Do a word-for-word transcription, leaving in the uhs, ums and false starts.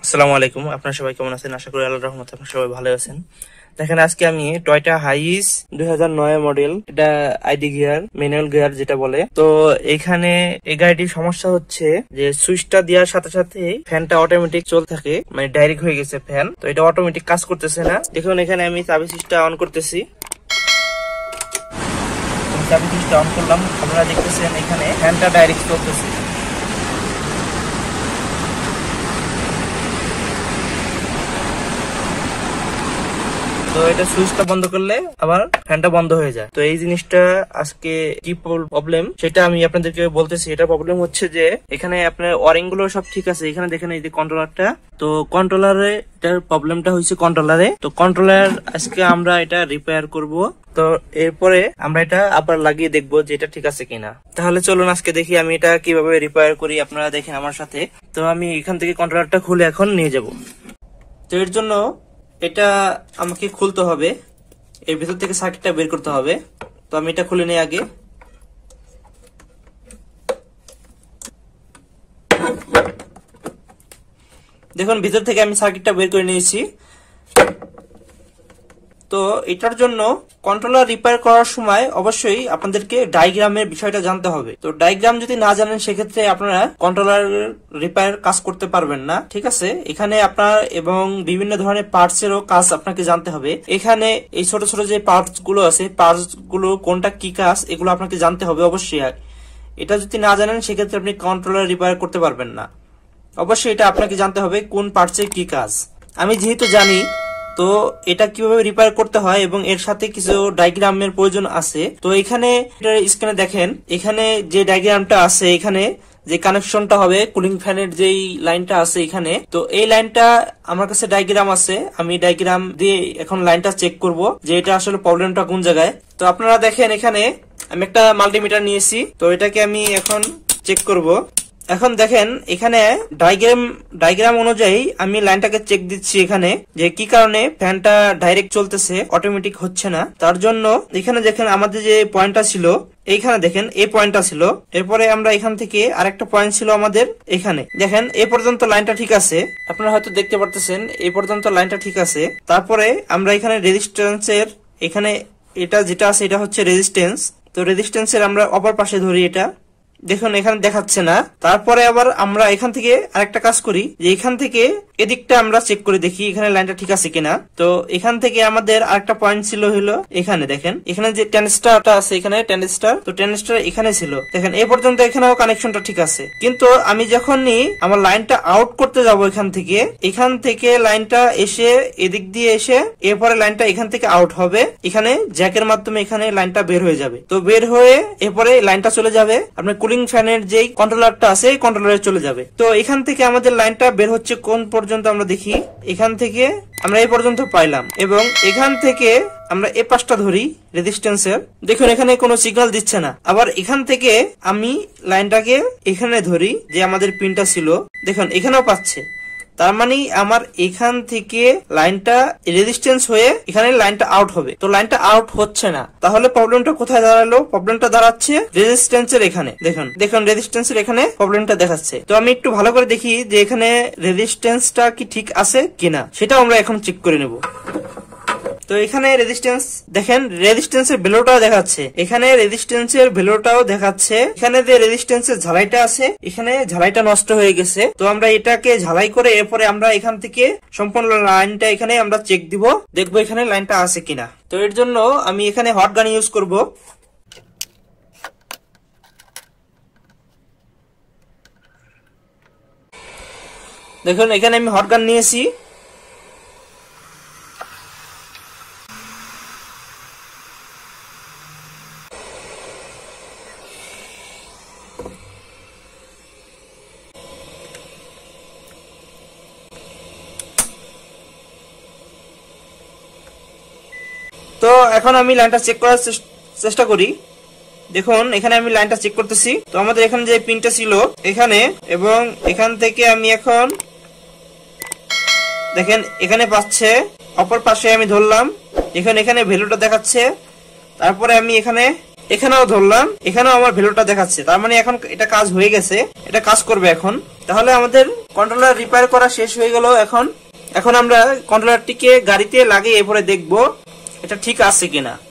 আসসালামু আলাইকুম, আপনারা সবাই কেমন আছেন? আশা করি আল্লাহর রহমতে আপনারা সবাই ভালো আছেন। দেখেন, আজকে আমি টয়োটা হাইস দুই হাজার নয় মডেল, এটা আইডি গিয়ার, ম্যানুয়াল গিয়ার যেটা বলে। তো এখানে এই গাড়িটির সমস্যা হচ্ছে যে সুইচটা দেওয়ার সাথে সাথে ফ্যানটা অটোমেটিক চলতে থাকে, মানে ডাইরেক্ট হয়ে গেছে ফ্যান। তো এটা অটোমেটিক কাজ করতেছে না। দেখুন, এখানে আমি চাবি সুইচটা অন করতেছি, চাবি সুইচটা অন করলাম, আপনারা দেখতেছেন এখানে ফ্যানটা ডাইরেক্ট চলতেছে। তো এটা সুইচটা বন্ধ করলে আবার ফ্যানটা বন্ধ হয়ে যায়। তো এই জিনিসটা আজকে কি প্রবলেম সেটা আমি আপনাদেরকে বলতেছি। এটা প্রবলেম হচ্ছে যে এখানে আপনার ওয়ারিং গুলো সব ঠিক আছে, এখানে দেখেন এই যে কন্ট্রোলারটা, তো কন্ট্রোলারে এটার প্রবলেমটা হয়েছে কন্ট্রোলারে। তো কন্ট্রোলার আজকে আমরা এটা রিপেয়ার করব। তো এরপরে আমরা এটা আবার লাগিয়ে দেখবো যে এটা ঠিক আছে কিনা। তাহলে চলুন আজকে দেখি আমি এটা কিভাবে রিপেয়ার করি, আপনারা দেখেন আমার সাথে। তো আমি এখান থেকে কন্ট্রোলারটা খুলে এখন নিয়ে যাব। তো এর জন্য এটা আমাকে খুলতে হবে, এর ভিতর থেকে সার্কিটটা বের করতে হবে। তো আমি এটা খুলে নিই আগে। দেখুন, ভিতর থেকে আমি সার্কিটটা বের করে নিয়েছি। তো এটার জন্য কন্ট্রোলার রিপেয়ার করার সময় অবশ্যই আপনাদেরকে ডায়াগ্রামের বিষয়টা জানতে হবে। তো ডায়াগ্রাম যদি না জানেন সেক্ষেত্রে আপনারা কন্ট্রোলার রিপেয়ার কাজ করতে পারবেন না, ঠিক আছে। এখানে আপনার এবং বিভিন্ন ধরনের পার্টস এরও কাজ আপনাকে জানতে হবে। এখানে এই ছোট ছোট যে পার্টস গুলো আছে, পার্টস গুলো কোনটা কি কাজ এগুলো আপনাকে জানতে হবে অবশ্যই। এটা যদি না জানেন সেক্ষেত্রে আপনি কন্ট্রোলার রিপেয়ার করতে পারবেন না। অবশ্যই এটা আপনাকে জানতে হবে কোন পার্টসের কি কাজ। আমি যেহেতু জানি, তো এটা কিভাবে রিপেয়ার করতে হয় এবং এর সাথে কিছু ডায়াগ্রামের প্রয়োজন আছে। তো এখানে স্ক্রিনে দেখেন, এখানে যে ডায়াগ্রামটা আছে, এখানে যে কানেকশনটা হবে কুলিং ফ্যানের যেই লাইনটা আছে এখানে, তো এই লাইনটা আমার কাছে ডায়াগ্রাম আছে। আমি ডায়াগ্রাম দিয়ে এখন লাইনটা চেক করব যে এটা আসলে প্রবলেমটা কোন জায়গায়। তো আপনারা দেখেন, এখানে আমি একটা মাল্টিমিটার নিয়েছি, তো এটাকে আমি এখন চেক করব। এখন দেখেন, এখানে ডায়াগ্রাম ডায়াগ্রাম অনুযায়ী আমি লাইনটাকে চেক দিচ্ছি এখানে, যে কি কারণে ফ্যানটা ডাইরেক্ট চলতেছে, অটোমেটিক হচ্ছে না। তার জন্য এখানে দেখেন আমাদের যে পয়েন্টটা ছিল, এইখানে দেখেন এই পয়েন্টটা ছিল। এরপরে আমরা এখান থেকে আরেকটা পয়েন্ট ছিল আমাদের এখানে। দেখেন এই পর্যন্ত লাইনটা ঠিক আছে, আপনারা হয়তো দেখতে পারতেছেন এই পর্যন্ত লাইনটা ঠিক আছে। তারপরে আমরা এখানে রেজিস্ট্যান্সের এখানে এটা যেটা আছে এটা হচ্ছে রেজিস্ট্যান্স। তো রেজিস্ট্যান্সের আমরা অপর পাশে ধরি এটা, দেখুন এখানে দেখাচ্ছে না। তারপরে আবার আমরা এখান থেকে আরেকটা কাজ করি, যে এখান থেকে এদিকটা আমরা চেক করে দেখি এখানে লাইনটা ঠিক আছে কিনা। তো এখান থেকে আমাদের আরেকটা পয়েন্ট ছিল হলো এখানে, দেখেন এখানে যে ট্রানজিস্টরটা আছে, এখানে ট্রানজিস্টর, তো ট্রানজিস্টর এখানে ছিল। দেখেন এই পর্যন্ত এখানেও কানেকশনটা ঠিক আছে। কিন্তু আমি যখনই আমার লাইনটা আউট করতে যাব এখান থেকে, এখান থেকে লাইনটা এসে এদিক দিয়ে এসে এরপরে লাইনটা এখান থেকে আউট হবে, এখানে জ্যাকের মাধ্যমে এখানে লাইনটা বের হয়ে যাবে। তো বের হয়ে এরপরে লাইনটা চলে যাবে আপনার কুলিং ফ্যানের যেই কন্ট্রোলারটা আছে এই কন্ট্রোলারে চলে যাবে। তো এখান থেকে আমাদের লাইনটা বের হচ্ছে কোন পর্যন্ত আমরা দেখি, এখান থেকে আমরা এই পর্যন্ত পাইলাম, এবং এখান থেকে আমরা এই পাশটা ধরি রেজিস্ট্যান্সের, দেখুন এখানে কোনো সিগন্যাল দিচ্ছে না। আবার এখান থেকে আমি লাইনটাকে এখানে ধরি যে আমাদের পিনটা ছিল, দেখুন এখানেও পাচ্ছে। তার মানে আমার এখান থেকে লাইনটা রেজিস্ট্যান্স হয়ে এখানে লাইনটা আউট হবে। তো লাইনটা আউট হচ্ছে না, তাহলে প্রবলেমটা কোথায় দাঁড়ালো? প্রবলেমটা দাঁড়াচ্ছে রেজিস্ট্যান্সের এখানে। দেখুন দেখুন রেজিস্ট্যান্সের এখানে প্রবলেমটা দেখাচ্ছে। তো আমি একটু ভালো করে দেখি যে এখানে রেজিস্ট্যান্সটা কি ঠিক আছে কিনা, সেটা আমরা এখন চেক করে নেব। তো এখানে রেজিস্ট্যান্স দেখেন, রেজিস্ট্যান্সের ভ্যালুটাও দেখাচ্ছে, এখানে রেজিস্ট্যান্সের ভ্যালুটাও দেখাচ্ছে। এখানে যে রেজিস্ট্যান্সের ঝালাইটা আছে, এখানে ঝালাইটা নষ্ট হয়ে গেছে। তো আমরা এটাকে ঝালাই করে এরপরে আমরা এখান থেকে সম্পূর্ণ লাইনটা এখানে আমরা চেক দিব, দেখবো এখানে লাইনটা আছে কিনা। তো এর জন্য আমি এখানে হট গান ইউজ করব। দেখুন এখানে আমি হট গান নিয়েছি। তো এখন আমি লাইনটা চেক করার চেষ্টা করি। দেখুন এখানে আমি লাইনটা চেক করতেছি। তো আমাদের এখানে যে পিনটা ছিল এখানে, এবং এখান থেকে আমি এখন দেখেন এখানে পাচ্ছে, অপর পাশে আমি ধরলাম, এখন এখানে ভ্যালুটা দেখাচ্ছে। তারপরে আমি এখানে এখানেও ধরলাম, এখানেও আমার ভ্যালুটা দেখাচ্ছে, তার মানে এখন এটা কাজ হয়ে গেছে, এটা কাজ করবে এখন। তাহলে আমাদের কন্ট্রোলার রিপেয়ার করা শেষ হয়ে গেল। এখন এখন আমরা কন্ট্রোলারটিকে গাড়িতে লাগিয়ে এরপরে দেখবো এটা ঠিক আছে কিনা।